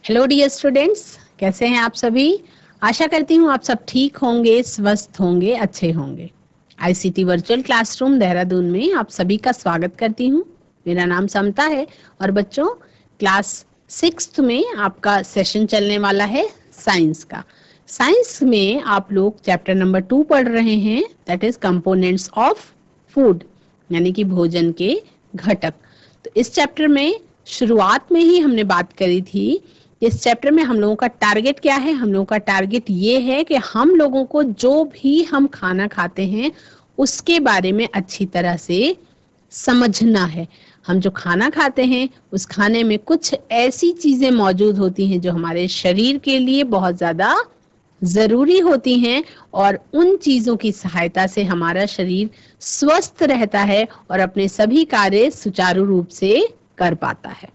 Hello dear students, कैसे हैं आप सभी। आशा करती हूँ आप सब ठीक होंगे, स्वस्थ होंगे, अच्छे होंगे। आईसीटी वर्चुअल क्लासरूम देहरादून में आप सभी का स्वागत करती हूँ। मेरा नाम समता है और बच्चों क्लास 6th में आपका सेशन चलने वाला है साइंस का। साइंस में आप लोग चैप्टर नंबर 2 पढ़ रहे हैं, that is components of food, यानी कि भोजन के घटक। तो इस चैप्टर में शुरुआत में ही हमने बात करी थी, इस चैप्टर में हम लोगों का टारगेट क्या है। हम लोगों का टारगेट ये है कि हम लोगों को जो भी हम खाना खाते हैं उसके बारे में अच्छी तरह से समझना है। हम जो खाना खाते हैं उस खाने में कुछ ऐसी चीजें मौजूद होती हैं जो हमारे शरीर के लिए बहुत ज्यादा जरूरी होती हैं और उन चीजों की सहायता से हमारा शरीर स्वस्थ रहता है और अपने सभी कार्य सुचारू रूप से कर पाता है।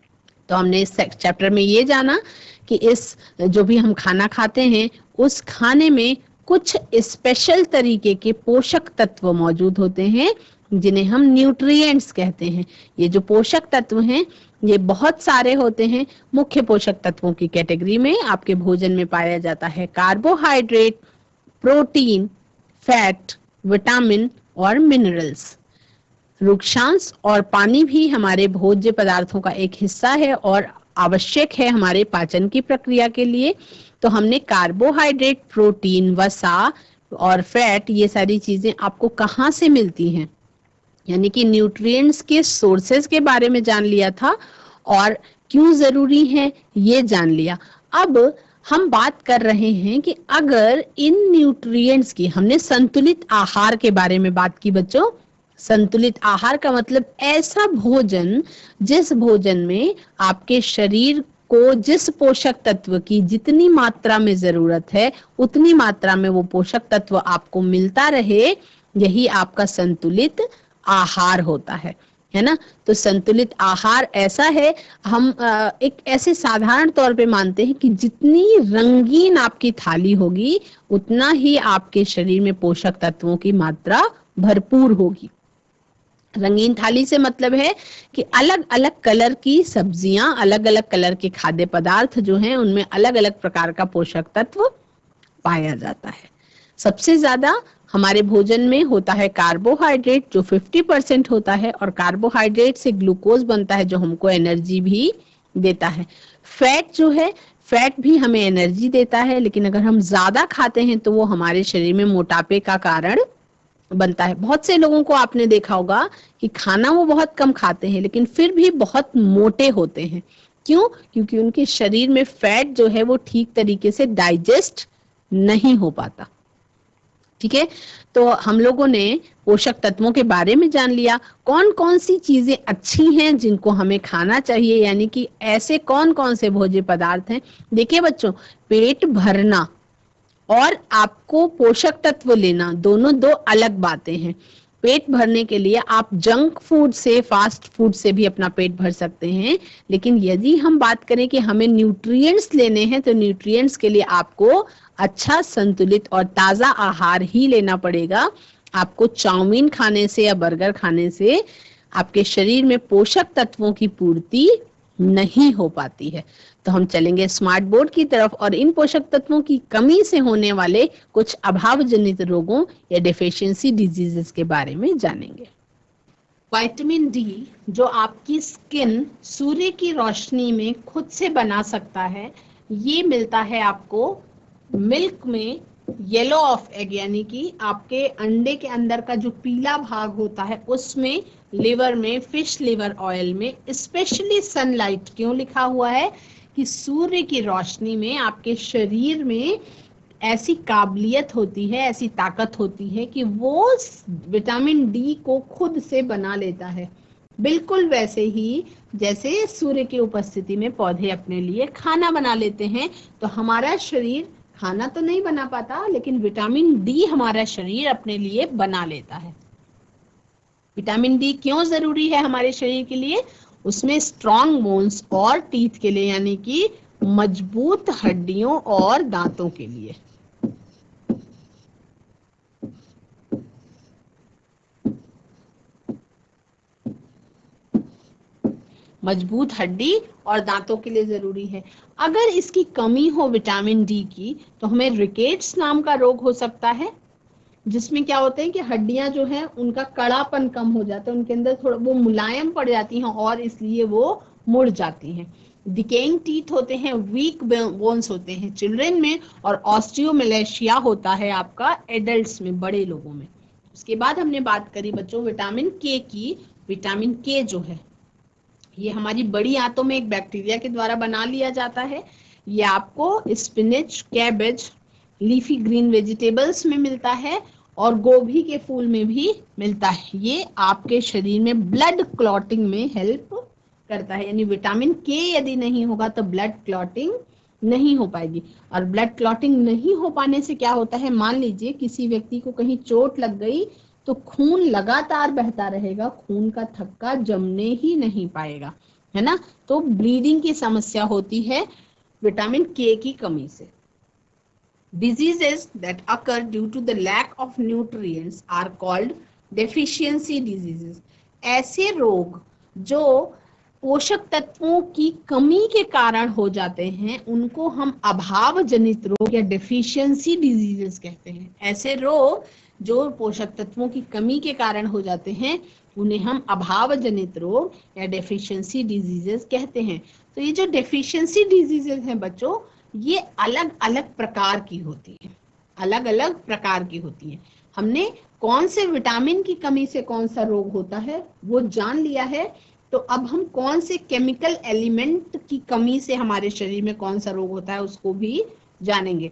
तो हमने इस चैप्टर में ये जाना कि इस जो भी हम खाना खाते हैं उस खाने में कुछ स्पेशल तरीके के पोषक तत्व मौजूद होते हैं जिन्हें हम न्यूट्रिएंट्स कहते हैं। ये जो पोषक तत्व हैं ये बहुत सारे होते हैं। मुख्य पोषक तत्वों की कैटेगरी में आपके भोजन में पाया जाता है कार्बोहाइड्रेट, प्रोटीन, फैट, विटामिन और मिनरल्स। वृक्षांश और पानी भी हमारे भोज्य पदार्थों का एक हिस्सा है और आवश्यक है हमारे पाचन की प्रक्रिया के लिए। तो हमने कार्बोहाइड्रेट, प्रोटीन, वसा और फैट, ये सारी चीजें आपको कहाँ से मिलती हैं, यानी कि न्यूट्रिएंट्स के सोर्सेज के बारे में जान लिया था और क्यों जरूरी है ये जान लिया। अब हम बात कर रहे हैं कि अगर इन न्यूट्रिएंट्स की, हमने संतुलित आहार के बारे में बात की बच्चों। संतुलित आहार का मतलब ऐसा भोजन जिस भोजन में आपके शरीर को जिस पोषक तत्व की जितनी मात्रा में जरूरत है उतनी मात्रा में वो पोषक तत्व आपको मिलता रहे, यही आपका संतुलित आहार होता है ना। तो संतुलित आहार ऐसा है, हम एक ऐसे साधारण तौर पे मानते हैं कि जितनी रंगीन आपकी थाली होगी उतना ही आपके शरीर में पोषक तत्वों की मात्रा भरपूर होगी। रंगीन थाली से मतलब है कि अलग अलग कलर की सब्जियां, अलग अलग कलर के खाद्य पदार्थ जो हैं उनमें अलग अलग प्रकार का पोषक तत्व पाया जाता है। सबसे ज्यादा हमारे भोजन में होता है कार्बोहाइड्रेट जो 50% होता है और कार्बोहाइड्रेट से ग्लूकोज बनता है जो हमको एनर्जी भी देता है। फैट जो है, फैट भी हमें एनर्जी देता है, लेकिन अगर हम ज्यादा खाते हैं तो वो हमारे शरीर में मोटापे का कारण बनता है। बहुत से लोगों को आपने देखा होगा कि खाना वो बहुत कम खाते हैं लेकिन फिर भी बहुत मोटे होते हैं। क्यों? क्योंकि उनके शरीर में फैट जो है वो ठीक तरीके से डाइजेस्ट नहीं हो पाता। ठीक है, तो हम लोगों ने पोषक तत्वों के बारे में जान लिया, कौन कौन सी चीजें अच्छी हैं जिनको हमें खाना चाहिए, यानी कि ऐसे कौन कौन से भोज्य पदार्थ हैं। देखिए बच्चों, पेट भरना और आपको पोषक तत्व लेना दोनों दो अलग बातें हैं। पेट भरने के लिए आप जंक फूड से, फास्ट फूड से भी अपना पेट भर सकते हैं, लेकिन यदि हम बात करें कि हमें न्यूट्रिएंट्स लेने हैं तो न्यूट्रिएंट्स के लिए आपको अच्छा, संतुलित और ताजा आहार ही लेना पड़ेगा। आपको चाउमीन खाने से या बर्गर खाने से आपके शरीर में पोषक तत्वों की पूर्ति नहीं हो पाती है। तो हम चलेंगे स्मार्ट बोर्ड की तरफ और इन पोषक तत्वों की कमी से होने वाले कुछ अभाव जनित रोगों या डेफिशिएंसी डिजीजेस के बारे में जानेंगे। विटामिन डी जो आपकी स्किन सूर्य की रोशनी में खुद से बना सकता है, ये मिलता है आपको मिल्क में, येलो ऑफ एग, यानी कि आपके अंडे के अंदर का जो पीला भाग होता है उसमें, लिवर में, फिश लिवर ऑयल में, स्पेशली सनलाइट। क्यों लिखा हुआ है कि सूर्य की रोशनी में आपके शरीर में ऐसी काबिलियत होती है, ऐसी ताकत होती है कि वो विटामिन डी को खुद से बना लेता है। बिल्कुल वैसे ही जैसे सूर्य की उपस्थिति में पौधे अपने लिए खाना बना लेते हैं, तो हमारा शरीर खाना तो नहीं बना पाता लेकिन विटामिन डी हमारा शरीर अपने लिए बना लेता है। विटामिन डी क्यों जरूरी है हमारे शरीर के लिए? उसमें स्ट्रॉन्ग बोन्स और टीथ के लिए, यानी कि मजबूत हड्डियों और दांतों के लिए। मजबूत हड्डी और दांतों के लिए जरूरी है। अगर इसकी कमी हो विटामिन डी की तो हमें रिकेट्स नाम का रोग हो सकता है, जिसमें क्या होता है कि हड्डियां जो है उनका कड़ापन कम हो जाता है, उनके अंदर थोड़ा वो मुलायम पड़ जाती हैं और इसलिए वो मुड़ जाती हैं। डिकेइंग टीथ होते हैं, वीक बोन्स होते हैं चिल्ड्रन में, और ऑस्टियोमलेशिया होता है आपका एडल्ट्स में, बड़े लोगों में। उसके बाद हमने बात करी बच्चों विटामिन के की। विटामिन के जो है ये हमारी बड़ी आंतों में एक बैक्टीरिया के द्वारा बना लिया जाता है। ये आपको spinach, cabbage, leafy green vegetables में मिलता है और गोभी के फूल में भी मिलता है। ये आपके शरीर में ब्लड क्लॉटिंग में हेल्प करता है, यानी विटामिन के यदि नहीं होगा तो ब्लड क्लॉटिंग नहीं हो पाएगी। और ब्लड क्लॉटिंग नहीं हो पाने से क्या होता है, मान लीजिए किसी व्यक्ति को कहीं चोट लग गई तो खून लगातार बहता रहेगा, खून का थक्का जमने ही नहीं पाएगा, है ना। तो ब्लीडिंग की समस्या होती है विटामिन के की कमी से। Diseases that occur due to the lack of nutrients are called deficiency diseases. ऐसे रोग जो पोषक तत्वों की कमी के कारण हो जाते हैं उनको हम अभाव जनित रोग या डेफिशिएंसी डिजीजेस कहते हैं। ऐसे रोग जो पोषक तत्वों की कमी के कारण हो जाते हैं उन्हें हम अभाव जनित रोग या डेफिशिएंसी डिजीजेस कहते हैं। तो ये जो डेफिशिएंसी डिजीजेस हैं बच्चों, ये अलग अलग प्रकार की होती है, अलग अलग प्रकार की होती है। हमने कौन से विटामिन की कमी से कौन सा रोग होता है वो जान लिया है, तो अब हम कौन से केमिकल एलिमेंट की कमी से हमारे शरीर में कौन सा रोग होता है उसको भी जानेंगे।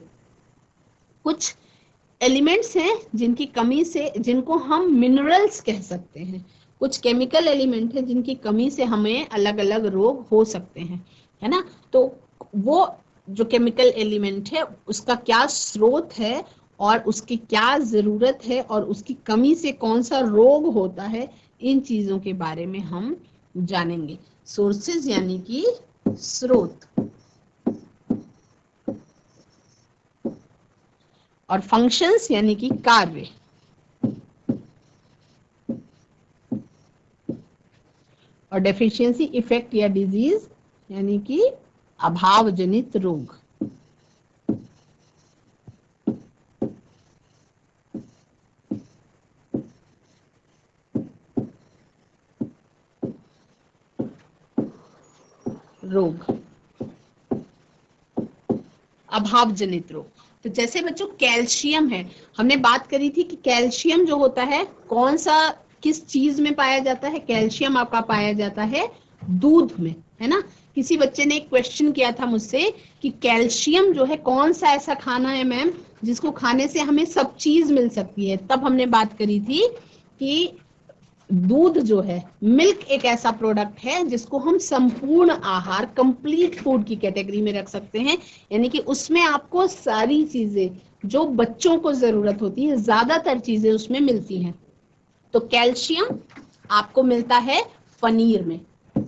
कुछ एलिमेंट्स हैं जिनकी कमी से, जिनको हम मिनरल्स कह सकते हैं। कुछ केमिकल एलिमेंट हैं जिनकी कमी से हमें अलग अलग रोग हो सकते हैं, है ना। तो वो जो केमिकल एलिमेंट है उसका क्या स्रोत है और उसकी क्या जरूरत है और उसकी कमी से कौन सा रोग होता है, इन चीजों के बारे में हम जानेंगे। सोर्सेज यानी कि स्रोत, और फंक्शंस यानी कि कार्य, और डेफिशिएंसी इफेक्ट या डिजीज यानी कि अभाव जनित रोग। अभाव जनित रोग, तो जैसे बच्चों कैल्शियम है, हमने बात करी थी कि कैल्शियम जो होता है कौन सा, किस चीज में पाया जाता है। कैल्शियम आपका पाया जाता है दूध में, है ना। किसी बच्चे ने एक क्वेश्चन किया था मुझसे कि कैल्शियम जो है कौन सा ऐसा खाना है मैम जिसको खाने से हमें सब चीज मिल सकती है। तब हमने बात करी थी कि दूध जो है, मिल्क एक ऐसा प्रोडक्ट है जिसको हम संपूर्ण आहार, कंप्लीट फूड की कैटेगरी में रख सकते हैं, यानी कि उसमें आपको सारी चीजें जो बच्चों को जरूरत होती है, ज्यादातर चीजें उसमें मिलती हैं। तो कैल्शियम आपको मिलता है पनीर में।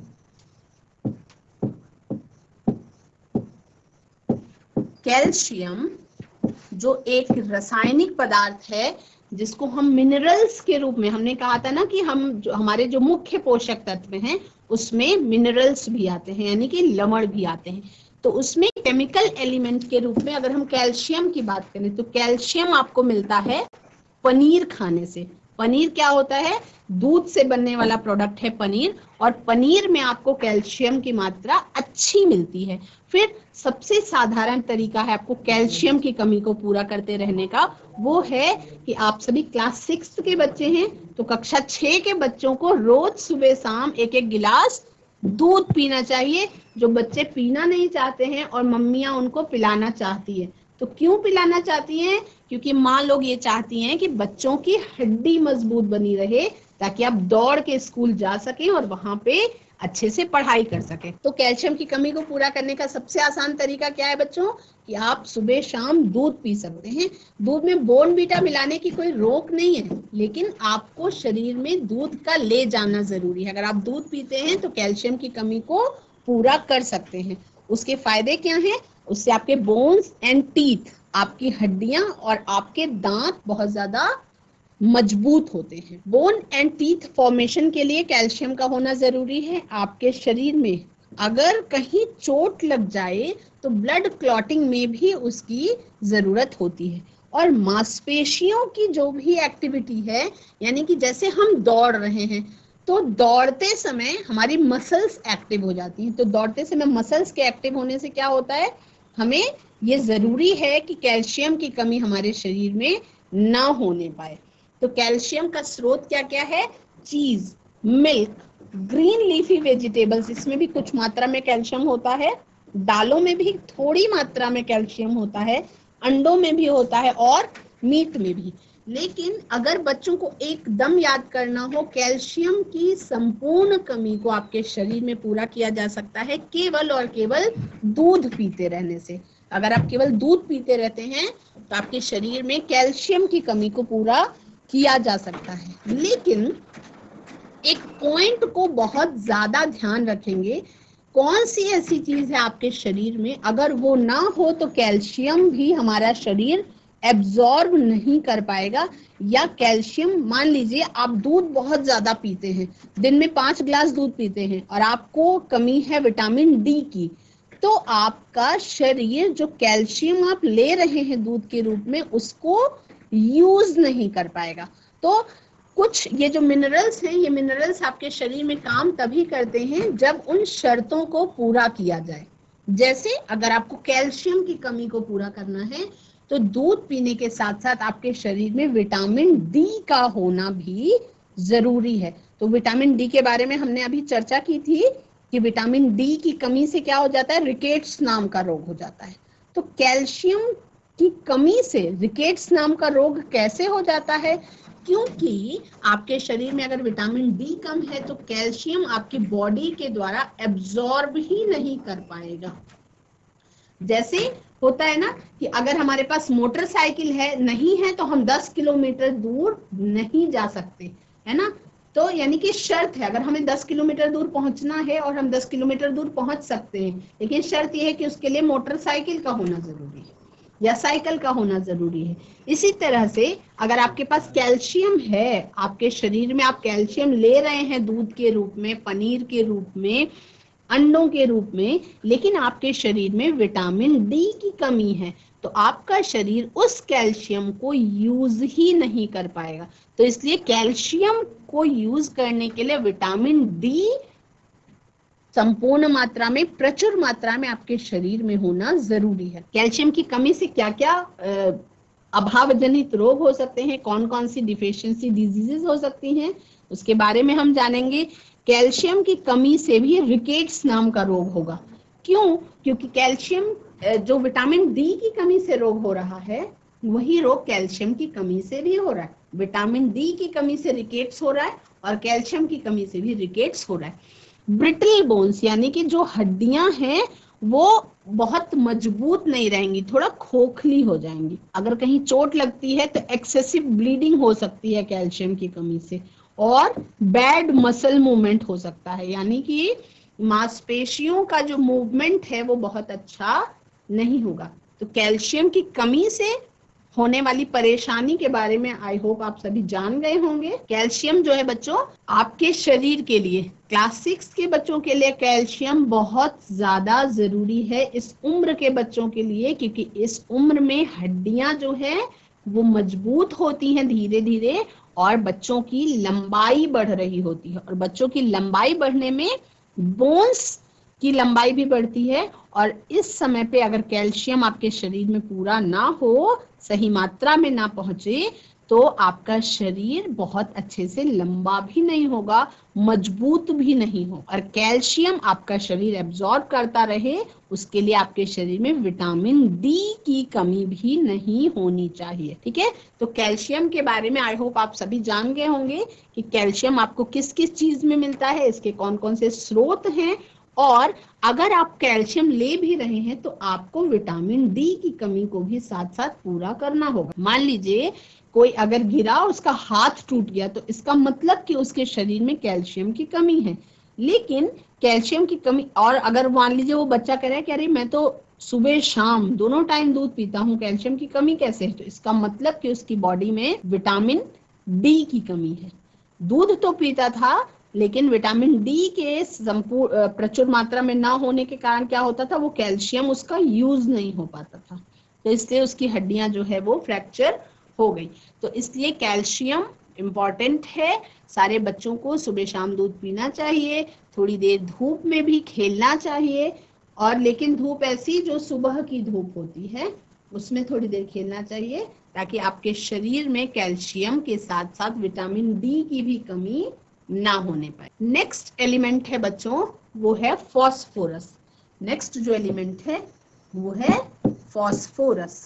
कैल्शियम जो एक रासायनिक पदार्थ है जिसको हम मिनरल्स के रूप में, हमने कहा था ना कि हम जो हमारे जो मुख्य पोषक तत्व हैं उसमें मिनरल्स भी आते हैं, यानी कि लवण भी आते हैं। तो उसमें केमिकल एलिमेंट के रूप में अगर हम कैल्शियम की बात करें तो कैल्शियम आपको मिलता है पनीर खाने से। पनीर क्या होता है, दूध से बनने वाला प्रोडक्ट है पनीर, और पनीर में आपको कैल्शियम की मात्रा अच्छी मिलती है। फिर सबसे साधारण तरीका है आपको कैल्शियम की कमी को पूरा करते रहने का, वो है कि आप सभी क्लास 6 के बच्चे हैं तो कक्षा 6 के बच्चों को रोज सुबह शाम एक एक गिलास दूध पीना चाहिए। जो बच्चे पीना नहीं चाहते हैं और मम्मियां उनको पिलाना चाहती है, तो क्यों पिलाना चाहती हैं, क्योंकि माँ लोग ये चाहती हैं कि बच्चों की हड्डी मजबूत बनी रहे ताकि आप दौड़ के स्कूल जा सकें और वहां पे अच्छे से पढ़ाई कर सकें। तो कैल्शियम की कमी को पूरा करने का सबसे आसान तरीका क्या है बच्चों, कि आप सुबह शाम दूध पी सकते हैं। दूध में बोर्नवीटा मिलाने की कोई रोक नहीं है, लेकिन आपको शरीर में दूध का ले जाना जरूरी है। अगर आप दूध पीते हैं तो कैल्शियम की कमी को पूरा कर सकते हैं। उसके फायदे क्या हैं, उससे आपके बोन्स एंड टीथ, आपकी हड्डियां और आपके दांत बहुत ज्यादा मजबूत होते हैं। बोन एंड टीथ फॉर्मेशन के लिए कैल्शियम का होना जरूरी है। आपके शरीर में अगर कहीं चोट लग जाए तो ब्लड क्लॉटिंग में भी उसकी जरूरत होती है। और मांसपेशियों की जो भी एक्टिविटी है, यानी कि जैसे हम दौड़ रहे हैं तो दौड़ते समय हमारी मसल्स एक्टिव हो जाती हैं। तो दौड़ते समय मसल्स के एक्टिव होने से क्या होता है, हमें ये जरूरी है कि कैल्शियम की कमी हमारे शरीर में ना होने पाए। तो कैल्शियम का स्रोत क्या क्या है? चीज, मिल्क, ग्रीन लीफी वेजिटेबल्स, इसमें भी कुछ मात्रा में कैल्शियम होता है। दालों में भी थोड़ी मात्रा में कैल्शियम होता है, अंडों में भी होता है और मीट में भी। लेकिन अगर बच्चों को एकदम याद करना हो, कैल्शियम की संपूर्ण कमी को आपके शरीर में पूरा किया जा सकता है केवल और केवल दूध पीते रहने से। अगर आप केवल दूध पीते रहते हैं तो आपके शरीर में कैल्शियम की कमी को पूरा किया जा सकता है। लेकिन एक पॉइंट को बहुत ज्यादा ध्यान रखेंगे, कौन सी ऐसी चीज है आपके शरीर में अगर वो ना हो तो कैल्शियम भी हमारा शरीर एब्जॉर्ब नहीं कर पाएगा। या कैल्शियम, मान लीजिए आप दूध बहुत ज्यादा पीते हैं, दिन में 5 ग्लास दूध पीते हैं और आपको कमी है विटामिन डी की, तो आपका शरीर जो कैल्शियम आप ले रहे हैं दूध के रूप में उसको यूज नहीं कर पाएगा। तो कुछ ये जो मिनरल्स हैं, ये मिनरल्स आपके शरीर में काम तभी करते हैं जब उन शर्तों को पूरा किया जाए। जैसे अगर आपको कैल्शियम की कमी को पूरा करना है तो दूध पीने के साथ साथ आपके शरीर में विटामिन डी का होना भी जरूरी है। तो विटामिन डी के बारे में हमने अभी चर्चा की थी कि विटामिन डी की कमी से क्या हो जाता है, रिकेट्स नाम का रोग हो जाता है। तो कैल्शियम की कमी से रिकेट्स नाम का रोग कैसे हो जाता है? क्योंकि आपके शरीर में अगर विटामिन डी कम है तो कैल्शियम आपकी बॉडी के द्वारा एब्जॉर्ब ही नहीं कर पाएगा। जैसे होता है ना कि अगर हमारे पास मोटरसाइकिल है, नहीं है तो हम 10 किलोमीटर दूर नहीं जा सकते, है ना। तो यानी कि शर्त है, अगर हमें 10 किलोमीटर दूर पहुंचना है और हम 10 किलोमीटर दूर पहुंच सकते हैं, लेकिन शर्त यह है कि उसके लिए मोटरसाइकिल का होना जरूरी है या साइकिल का होना जरूरी है। इसी तरह से अगर आपके पास कैल्शियम है, आपके शरीर में आप कैल्शियम ले रहे हैं दूध के रूप में, पनीर के रूप में, अंडों के रूप में, लेकिन आपके शरीर में विटामिन डी की कमी है, तो आपका शरीर उस कैल्शियम को यूज ही नहीं कर पाएगा। तो इसलिए कैल्शियम को यूज करने के लिए विटामिन डी संपूर्ण मात्रा में, प्रचुर मात्रा में आपके शरीर में होना जरूरी है। कैल्शियम की कमी से क्या क्या अभाव जनित रोग हो सकते हैं, कौन कौन सी डिफिशियंसी डिजीजेस हो सकती हैं, उसके बारे में हम जानेंगे। कैल्शियम की कमी से भी रिकेट्स नाम का रोग होगा। क्यों? क्योंकि कैल्शियम, जो विटामिन डी की कमी से रोग हो रहा है वही रोग कैल्शियम की कमी से भी हो रहा है। विटामिन डी की कमी से रिकेट्स हो रहा है और कैल्शियम की कमी से भी रिकेट्स हो रहा है। ब्रिटल बोन्स, यानी कि जो हड्डियां हैं वो बहुत मजबूत नहीं रहेंगी, थोड़ा खोखली हो जाएंगी। अगर कहीं चोट लगती है तो एक्सेसिव ब्लीडिंग हो सकती है कैल्शियम की कमी से, और बैड मसल मूवमेंट हो सकता है, यानी कि मांसपेशियों का जो मूवमेंट है वो बहुत अच्छा नहीं होगा। तो कैल्शियम की कमी से होने वाली परेशानी के बारे में आई होप आप सभी जान गए होंगे। कैल्शियम जो है बच्चों आपके शरीर के लिए, क्लास 6 के बच्चों के लिए कैल्शियम बहुत ज्यादा जरूरी है इस उम्र के बच्चों के लिए, क्योंकि इस उम्र में हड्डियां जो है वो मजबूत होती हैं धीरे धीरे, और बच्चों की लंबाई बढ़ रही होती है, और बच्चों की लंबाई बढ़ने में बोन्स की लंबाई भी बढ़ती है। और इस समय पे अगर कैल्शियम आपके शरीर में पूरा ना हो, सही मात्रा में ना पहुंचे, तो आपका शरीर बहुत अच्छे से लंबा भी नहीं होगा, मजबूत भी नहीं हो। और कैल्शियम आपका शरीर एब्जॉर्ब करता रहे, उसके लिए आपके शरीर में विटामिन डी की कमी भी नहीं होनी चाहिए। ठीक है, तो कैल्शियम के बारे में आई होप आप सभी जान गए होंगे कि कैल्शियम आपको किस किस चीज में मिलता है, इसके कौन कौन से स्रोत हैं, और अगर आप कैल्शियम ले भी रहे हैं तो आपको विटामिन डी की कमी को भी साथ साथ पूरा करना होगा। मान लीजिए कोई अगर गिरा और उसका हाथ टूट गया तो इसका मतलब कि उसके शरीर में कैल्शियम की कमी है। लेकिन कैल्शियम की कमी, और अगर मान लीजिए वो बच्चा कह रहा है कि अरे मैं तो सुबह शाम दोनों टाइम दूध पीता हूँ, कैल्शियम की कमी कैसे है, तो इसका मतलब कि उसकी बॉडी में विटामिन डी की कमी है। दूध तो पीता था लेकिन विटामिन डी के प्रचुर मात्रा में ना होने के कारण क्या होता था, वो कैल्शियम उसका यूज नहीं हो पाता था, तो इसलिए उसकी हड्डियां जो है वो फ्रैक्चर हो गई। तो इसलिए कैल्शियम इम्पॉर्टेंट है। सारे बच्चों को सुबह शाम दूध पीना चाहिए, थोड़ी देर धूप में भी खेलना चाहिए, और लेकिन धूप ऐसी जो सुबह की धूप होती है उसमें थोड़ी देर खेलना चाहिए, ताकि आपके शरीर में कैल्शियम के साथ साथ विटामिन डी की भी कमी ना होने पाए। नेक्स्ट एलिमेंट है बच्चों, वो है फॉस्फोरस। नेक्स्ट जो एलिमेंट है वो है फॉस्फोरस।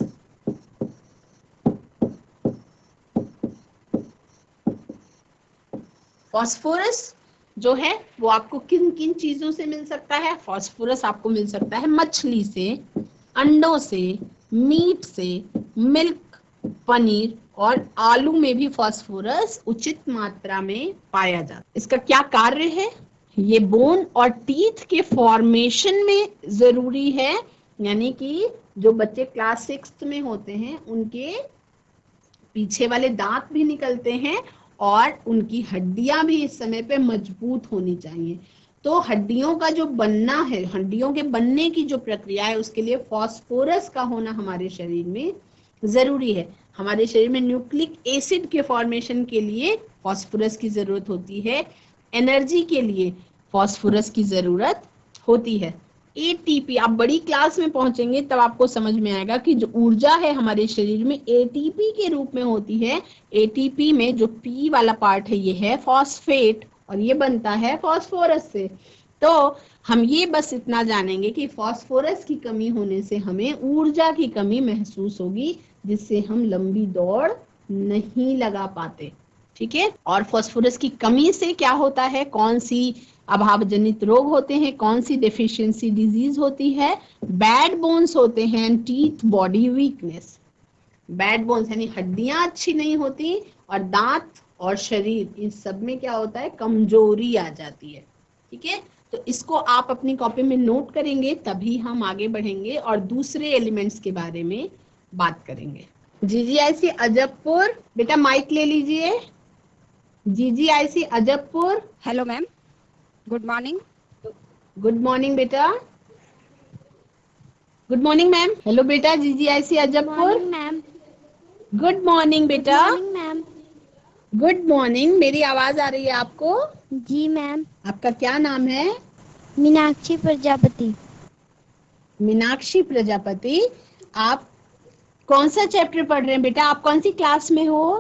फॉस्फोरस जो है वो आपको किन किन चीजों से मिल सकता है? फॉस्फोरस आपको मिल सकता है मछली से, अंडों से, मीट से, मिल्क, पनीर और आलू में भी फॉस्फोरस उचित मात्रा में पाया जाता है। इसका क्या कार्य है? ये बोन और टीथ के फॉर्मेशन में जरूरी है, यानी कि जो बच्चे क्लास 6 में होते हैं उनके पीछे वाले दांत भी निकलते हैं और उनकी हड्डियां भी इस समय पे मजबूत होनी चाहिए। तो हड्डियों का जो बनना है, हड्डियों के बनने की जो प्रक्रिया है, उसके लिए फॉस्फोरस का होना हमारे शरीर में जरूरी है। हमारे शरीर में न्यूक्लिक एसिड के फॉर्मेशन के लिए फॉस्फोरस की जरूरत होती है, एनर्जी के लिए फॉस्फोरस की जरूरत होती है। एटीपी, आप बड़ी क्लास में पहुंचेंगे तब आपको समझ में आएगा कि जो ऊर्जा है हमारे शरीर में एटीपी के रूप में होती है। एटीपी में जो पी वाला पार्ट है ये है फॉस्फेट, और ये बनता है फॉस्फोरस से। तो हम ये बस इतना जानेंगे कि फॉस्फोरस की कमी होने से हमें ऊर्जा की कमी महसूस होगी, जिससे हम लंबी दौड़ नहीं लगा पाते। ठीक है, और फॉस्फोरस की कमी से क्या होता है, कौन सी अभाव जनित रोग होते हैं, कौन सी डेफिशिएंसी डिजीज होती है? बैड बोन्स होते हैं, teeth, body weakness. Bad bones यानी हड्डियां अच्छी नहीं होती, और दांत और शरीर, इन सब में क्या होता है, कमजोरी आ जाती है। ठीक है, तो इसको आप अपनी कॉपी में नोट करेंगे, तभी हम आगे बढ़ेंगे और दूसरे एलिमेंट्स के बारे में बात करेंगे। जीजीआईसी अजबपुर, बेटा माइक ले लीजिए। GGIC Ajabpur. Hello ma'am, good morning. Good morning बेटा। Good morning ma'am. हेलो बेटा, GGIC Ajabpur. Ma'am. Good morning बेटा। मैम। Good morning. मेरी आवाज आ रही है आपको? जी मैम। आपका क्या नाम है? मीनाक्षी प्रजापति। मीनाक्षी प्रजापति। आप कौन सा चैप्टर पढ़ रहे हैं बेटा? आप कौन सी क्लास में हो?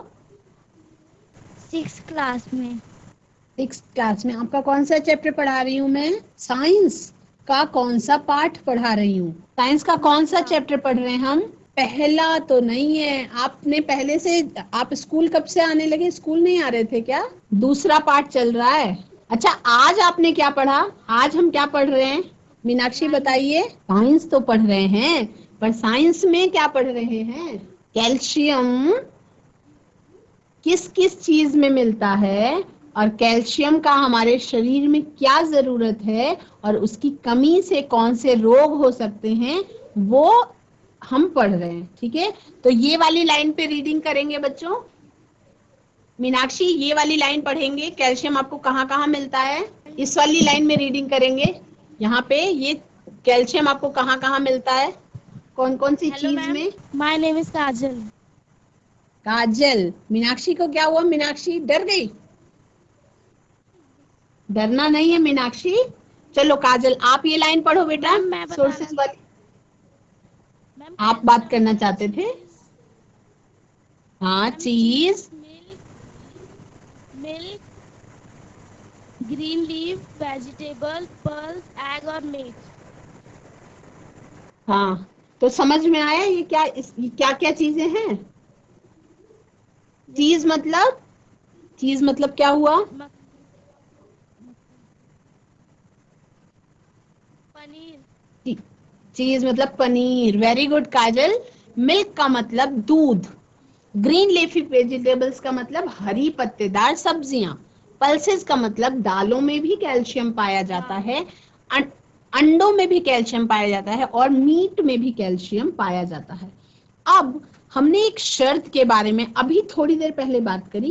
6th क्लास में। 6th क्लास में। आपका कौन सा चैप्टर पढ़ा रही हूँ मैं? साइंस का कौन सा पाठ पढ़ा रही हूँ? साइंस का कौन सा चैप्टर पढ़ रहे हैं हम? पहला तो नहीं है। आपने पहले से, आप स्कूल कब से आने लगे? स्कूल नहीं आ रहे थे क्या? दूसरा पाठ चल रहा है। अच्छा, आज आपने क्या पढ़ा? आज हम क्या पढ़ रहे हैं? मीनाक्षी बताइए। साइंस तो पढ़ रहे हैं, पर साइंस में क्या पढ़ रहे हैं? कैल्शियम किस किस चीज में मिलता है, और कैल्शियम का हमारे शरीर में क्या जरूरत है, और उसकी कमी से कौन से रोग हो सकते हैं, वो हम पढ़ रहे हैं। ठीक है, तो ये वाली लाइन पे रीडिंग करेंगे बच्चों। मीनाक्षी ये वाली लाइन पढ़ेंगे, कैल्शियम आपको कहाँ कहाँ मिलता है, इस वाली लाइन में रीडिंग करेंगे। यहाँ पे ये कैल्शियम आपको कहाँ कहाँ मिलता है, कौन कौन सी चीज में? My name is Kajal. Kajal. Meenakshi को क्या हुआ? मीनाक्षी डर गई? डरना नहीं है मीनाक्षी। चलो काजल, आप ये लाइन पढ़ो बेटा, सोर्सेस वाली। आप बात करना चाहते थे? हाँ, cheese, milk, green leaf, vegetable, pulse, egg और मीट। हाँ, तो समझ में आया ये क्या क्या चीजें हैं? चीज मतलब क्या हुआ? पनीर। चीज मतलब paneer. Very good Kajal. Milk का मतलब दूध। ग्रीन लीफी वेजिटेबल्स का मतलब हरी पत्तेदार सब्जियां। पल्सेस का मतलब दालों में भी कैल्शियम पाया जाता है, अंडों में भी कैल्शियम पाया जाता है, और मीट में भी कैल्शियम पाया जाता है। अब हमने एक शर्त के बारे में अभी थोड़ी देर पहले बात करी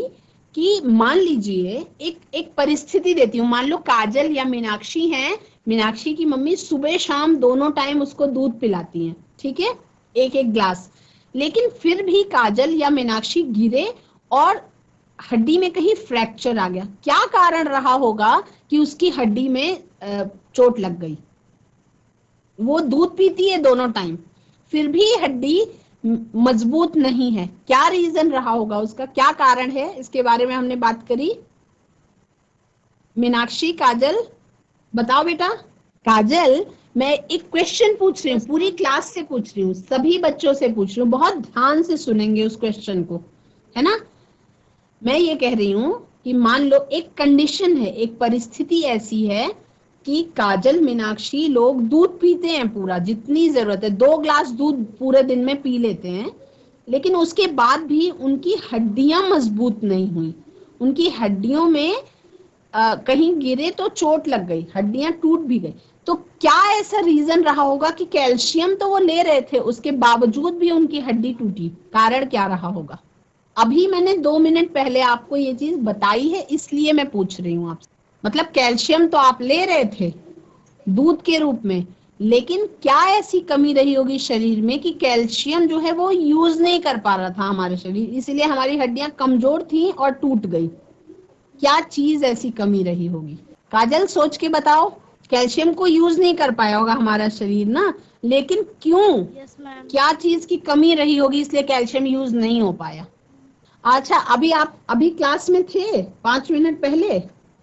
कि मान लीजिए एक परिस्थिति देती हूँ, मान लो काजल या मीनाक्षी हैं, मीनाक्षी की मम्मी सुबह शाम दोनों टाइम उसको दूध पिलाती हैं, ठीक है, एक एक ग्लास, लेकिन फिर भी काजल या मीनाक्षी गिरे और हड्डी में कहीं फ्रैक्चर आ गया, क्या कारण रहा होगा कि उसकी हड्डी में चोट लग गई? वो दूध पीती है दोनों टाइम, फिर भी हड्डी मजबूत नहीं है, क्या रीजन रहा होगा उसका, क्या कारण है? इसके बारे में हमने बात करी। मीनाक्षी, काजल, बताओ बेटा। काजल, मैं एक क्वेश्चन पूछ रही हूँ, पूरी क्लास से पूछ रही हूँ, सभी बच्चों से पूछ रही हूँ, बहुत ध्यान से सुनेंगे उस क्वेश्चन को, है ना। मैं ये कह रही हूँ कि मान लो एक कंडीशन है, एक परिस्थिति ऐसी है कि काजल, मीनाक्षी लोग दूध पीते हैं पूरा, जितनी जरूरत है, 2 ग्लास दूध पूरे दिन में पी लेते हैं, लेकिन उसके बाद भी उनकी हड्डियां मजबूत नहीं हुई, उनकी हड्डियों में कहीं गिरे तो चोट लग गई, हड्डियां टूट भी गई। तो क्या ऐसा रीजन रहा होगा कि कैल्शियम तो वो ले रहे थे, उसके बावजूद भी उनकी हड्डी टूटी? कारण क्या रहा होगा? अभी मैंने 2 मिनट पहले आपको ये चीज बताई है, इसलिए मैं पूछ रही हूँ आपसे। मतलब कैल्शियम तो आप ले रहे थे दूध के रूप में, लेकिन क्या ऐसी कमी रही होगी शरीर में कि कैल्शियम जो है वो यूज नहीं कर पा रहा था हमारे शरीर, इसलिए हमारी हड्डियां कमजोर थी और टूट गई? क्या चीज ऐसी कमी रही होगी? काजल, सोच के बताओ। कैल्शियम को यूज नहीं कर पाया होगा हमारा शरीर ना, लेकिन क्यों? क्या चीज की कमी रही होगी इसलिए कैल्शियम यूज नहीं हो पाया? अच्छा, अभी आप अभी क्लास में थे 5 मिनट पहले,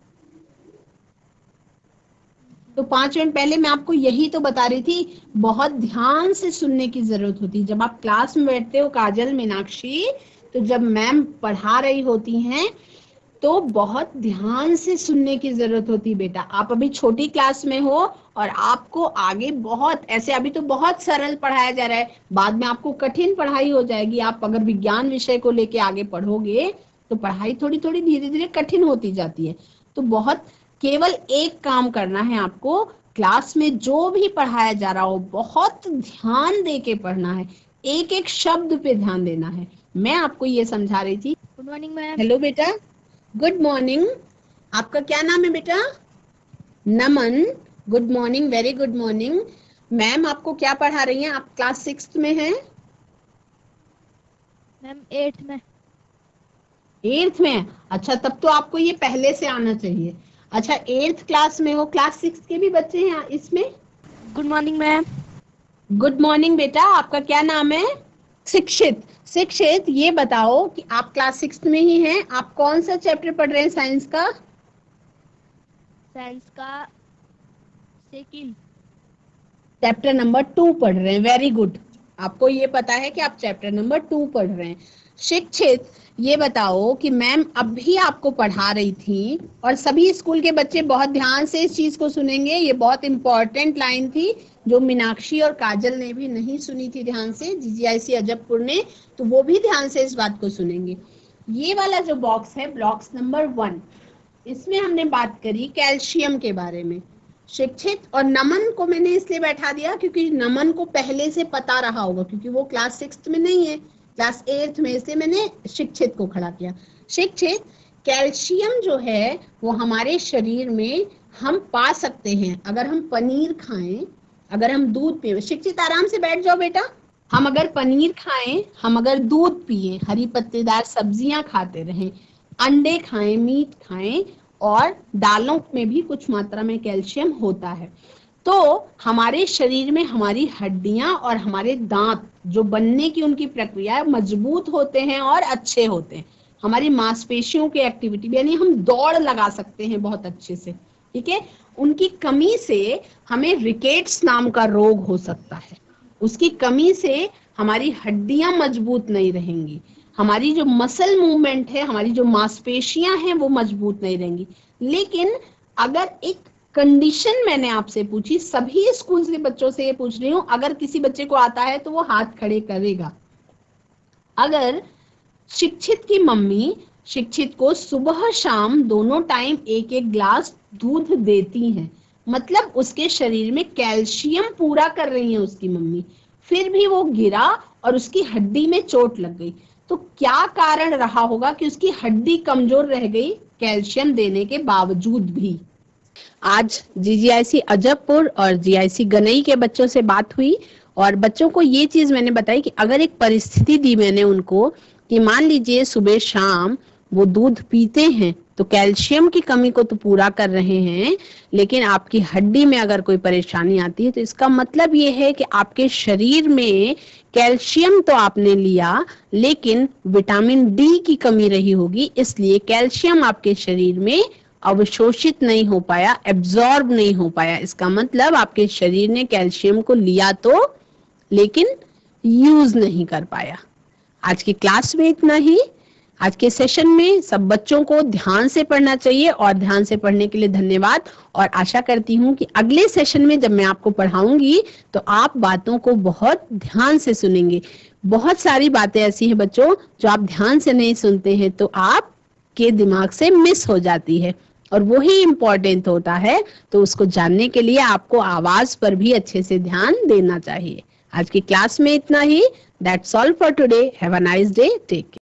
तो 5 मिनट पहले मैं आपको यही तो बता रही थी, बहुत ध्यान से सुनने की जरूरत होती है। जब आप क्लास में बैठते हो काजल, मीनाक्षी, तो जब मैम पढ़ा रही होती हैं तो बहुत ध्यान से सुनने की जरूरत होती है बेटा। आप अभी छोटी क्लास में हो और आपको आगे बहुत ऐसे, अभी तो बहुत सरल पढ़ाया जा रहा है, बाद में आपको कठिन पढ़ाई हो जाएगी। आप अगर विज्ञान विषय को लेके आगे पढ़ोगे तो पढ़ाई थोड़ी थोड़ी धीरे धीरे कठिन होती जाती है। तो बहुत, केवल एक काम करना है आपको, क्लास में जो भी पढ़ाया जा रहा हो बहुत ध्यान दे के पढ़ना है, एक एक शब्द पे ध्यान देना है। मैं आपको ये समझा रही थी। Good morning ma'am. हेलो बेटा, गुड मॉर्निंग। आपका क्या नाम है बेटा? Naman. Good morning, very good morning. Ma'am आपको क्या पढ़ा रही हैं? आप क्लास 6 में हैं? मैम 8th में। 8th में? अच्छा, तब तो आपको ये पहले से आना चाहिए। अच्छा, 8th क्लास में हो, क्लास 6 के भी बच्चे हैं इसमें? Good morning ma'am. Good morning बेटा, आपका क्या नाम है? शिक्षित। शिक्षित, ये बताओ कि आप क्लास 6 में ही हैं, आप कौन सा चैप्टर पढ़ रहे हैं साइंस का? साइंस का सेकंड, चैप्टर नंबर 2 पढ़ रहे हैं, वेरी गुड। आपको ये पता है कि आप चैप्टर नंबर 2 पढ़ रहे हैं। शिक्षित, ये बताओ कि मैम अभी आपको पढ़ा रही थी, और सभी स्कूल के बच्चे बहुत ध्यान से इस चीज को सुनेंगे, ये बहुत इंपॉर्टेंट लाइन थी जो मीनाक्षी और काजल ने भी नहीं सुनी थी ध्यान से, जीजीआईसी अजबपुर ने, तो वो भी ध्यान से इस बात को सुनेंगे। ये वाला जो बॉक्स है, बॉक्स नंबर 1, इसमें हमने बात करी कैल्शियम के बारे में। शिक्षित और नमन को मैंने इसलिए बैठा दिया क्योंकि नमन को पहले से पता रहा होगा, क्योंकि वो क्लास 6 में नहीं है, क्लास 8th में, इसलिए मैंने शिक्षित को खड़ा किया। शिक्षित, कैल्शियम जो है वो हमारे शरीर में हम पा सकते हैं अगर हम पनीर खाएं, अगर हम दूध पिए। शिक्षित, आराम से बैठ जाओ बेटा। हम अगर पनीर खाएं, हम अगर दूध पिए, हरी पत्तेदार सब्जियां खाते रहें, अंडे खाएं, मीट खाएं, और दालों में भी कुछ मात्रा में कैल्शियम होता है, तो हमारे शरीर में हमारी हड्डियां और हमारे दांत जो बनने की उनकी प्रक्रिया मजबूत होते हैं और अच्छे होते हैं। हमारी मांसपेशियों की एक्टिविटी, यानी हम दौड़ लगा सकते हैं बहुत अच्छे से, ठीक है। उनकी कमी से हमें रिकेट्स नाम का रोग हो सकता है, उसकी कमी से हमारी हड्डियां मजबूत नहीं रहेंगी, हमारी जो मसल मूवमेंट है, हमारी जो मांसपेशियां हैं वो मजबूत नहीं रहेंगी। लेकिन अगर एक कंडीशन मैंने आपसे पूछी, सभी स्कूल के बच्चों से ये पूछ रही हूँ, अगर किसी बच्चे को आता है तो वो हाथ खड़े करेगा। अगर शिक्षित की मम्मी शिक्षित को सुबह शाम दोनों टाइम एक एक ग्लास दूध देती हैं, मतलब उसके शरीर में कैल्शियम पूरा कर रही है उसकी मम्मी, फिर भी वो गिरा और उसकी हड्डी में चोट लग गई, तो क्या कारण रहा होगा कि उसकी हड्डी कमजोर रह गई कैल्शियम देने के बावजूद भी। आज जीजीआईसी अजबपुर और जीआईसी गनई के बच्चों से बात हुई और बच्चों को ये चीज मैंने बताई कि अगर एक परिस्थिति दी मैंने उनको कि मान लीजिए सुबह शाम वो दूध पीते हैं तो कैल्शियम की कमी को तो पूरा कर रहे हैं, लेकिन आपकी हड्डी में अगर कोई परेशानी आती है तो इसका मतलब ये है कि आपके शरीर में कैल्शियम तो आपने लिया लेकिन विटामिन डी की कमी रही होगी, इसलिए कैल्शियम आपके शरीर में अवशोषित नहीं हो पाया, एब्जॉर्ब नहीं हो पाया। इसका मतलब आपके शरीर ने कैल्शियम को लिया तो लेकिन यूज नहीं कर पाया। आज की क्लास में इतना ही। आज के सेशन में सब बच्चों को ध्यान से पढ़ना चाहिए और ध्यान से पढ़ने के लिए धन्यवाद। और आशा करती हूँ कि अगले सेशन में जब मैं आपको पढ़ाऊंगी तो आप बातों को बहुत ध्यान से सुनेंगे। बहुत सारी बातें ऐसी हैं बच्चों जो आप ध्यान से नहीं सुनते हैं तो आपके दिमाग से मिस हो जाती है और वही इम्पोर्टेंट होता है। तो उसको जानने के लिए आपको आवाज पर भी अच्छे से ध्यान देना चाहिए। आज की क्लास में इतना ही। That's all for today. Have a nice day. Take care.